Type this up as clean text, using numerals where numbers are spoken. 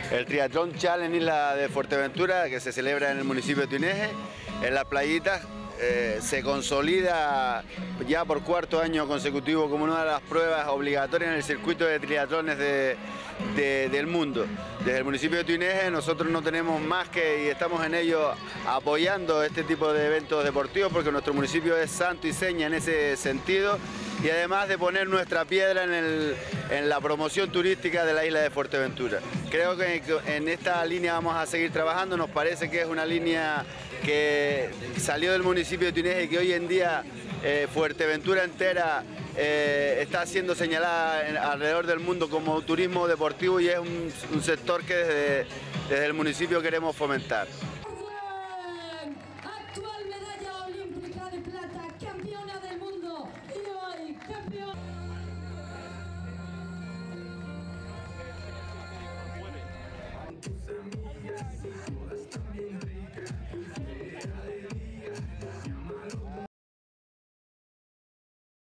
El Triatlón Challenge Isla de Fuerteventura, que se celebra en el municipio de Tuineje, en las playitas, se consolida ya por cuarto año consecutivo como una de las pruebas obligatorias en el circuito de triatlones del mundo. Desde el municipio de Tuineje nosotros no tenemos más que, y estamos en ello apoyando este tipo de eventos deportivos, porque nuestro municipio es santo y seña en ese sentido, y además de poner nuestra piedra en la promoción turística de la isla de Fuerteventura. Creo que en esta línea vamos a seguir trabajando. Nos parece que es una línea que salió del municipio de Tuineje y que hoy en día Fuerteventura entera está siendo señalada alrededor del mundo como turismo deportivo, y es un sector que desde el municipio queremos fomentar. Actual medalla olímpica de plata, campeona del mundo y hoy campeona. Tus amigas y todas también.